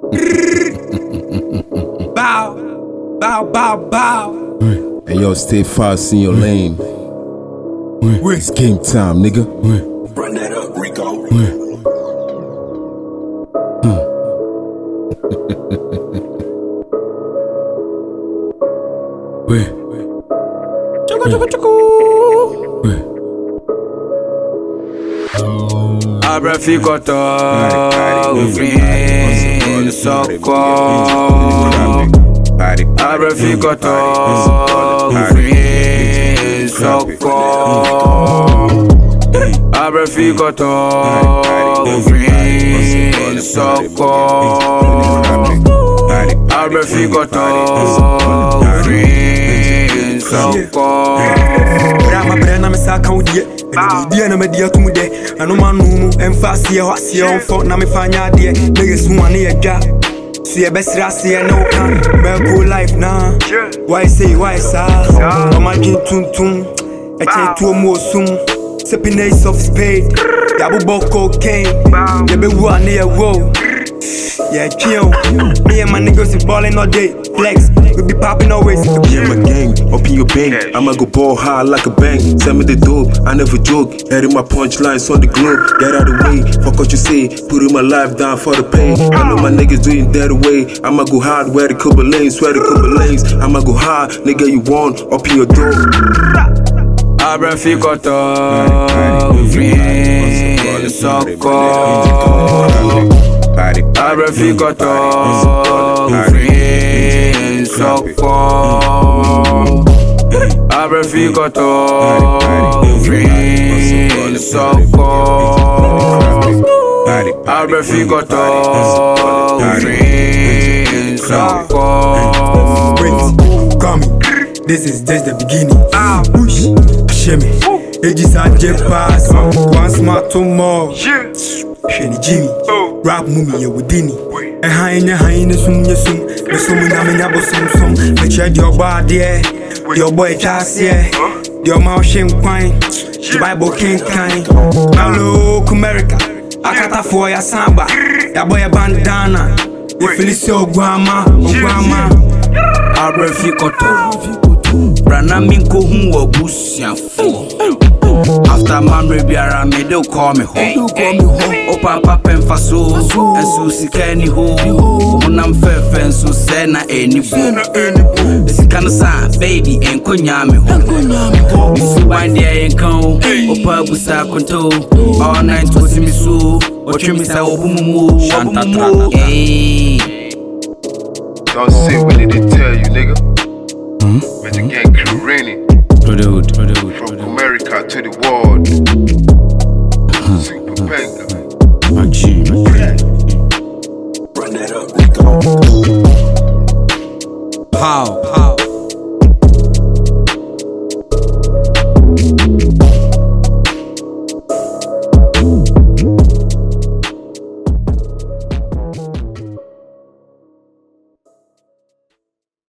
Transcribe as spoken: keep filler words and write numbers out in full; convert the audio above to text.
Bow, bow, bow, bow. Hey yo, stay fast in your lane. It's game time, nigga. Run that up, Rico. Choco, choco, choco. Abra ficotó, o fim, socorro. Abra ficotó, o fim, socorro. Abra ficotó, o fim, socorro. Abra ficotó, o fim, socorro. Brama brena me saca o dia. Dia na me dia tu mude. Ano manu em facie ho asie on fo na me fanya de. Niggas who ane ya. So ye best rasi e no can. Me go life na. Why say why sa? O ma gin tum tum. E che tu mo sum. Sipping ace of spade. Yabu bo cocaine. Ye be wo ane e wo. Yeah, chill. Me and my niggas be ballin' all day. Flex, we be poppin' always. Yeah, my gang, up in your bank. I'ma go ball hard like a bank. Send me the dope, I never joke. Heading my punchlines on the globe. Get out of the way, fuck what you say. Putting my life down for the pain. I know my niggas doing that away. I'ma go hard where the couple lanes, swear the couple lanes. I'ma go hard, nigga, you want up in your door. Abra ficotó, o fim, socorro. Abra ficotó, o fim, socorro. Abra ficotó, o fim, socorro. Abra ficotó, o fim, socorro. Wait, come. This is just the beginning. Push, shimmy. Edges are jet pass. One smart to more. Shenny Jimmy. Rap mummy, you with Dini. A high in a high in the sum, your sum. The sum in Aminabo sum sum. I tried your body, your boy Cass, yeah. Your mouth shame quine. The Bible can't kind. Hello, America. I got a for your samba. Your boy a bandana. You feel so grandma, grandma. Abra ficotó. Brana minko hu obusia fo. After man rebiara me they call me home. O papa pemfa so enso sika ni ho. Onam fefe enso se na eni bo. Sika no sa baby enkonya me ho. Isi wan dey enkan o pa busa konto. All night to see me so. O twemi sa obumumu. Shanta traka. Don't say what did they tell you, nigga? Hmm? But the gang crew raining. Brotherhood, brotherhood, From brotherhood. America to the world. Super banger. My G, my G. Run that up, Rico. Pow, pow.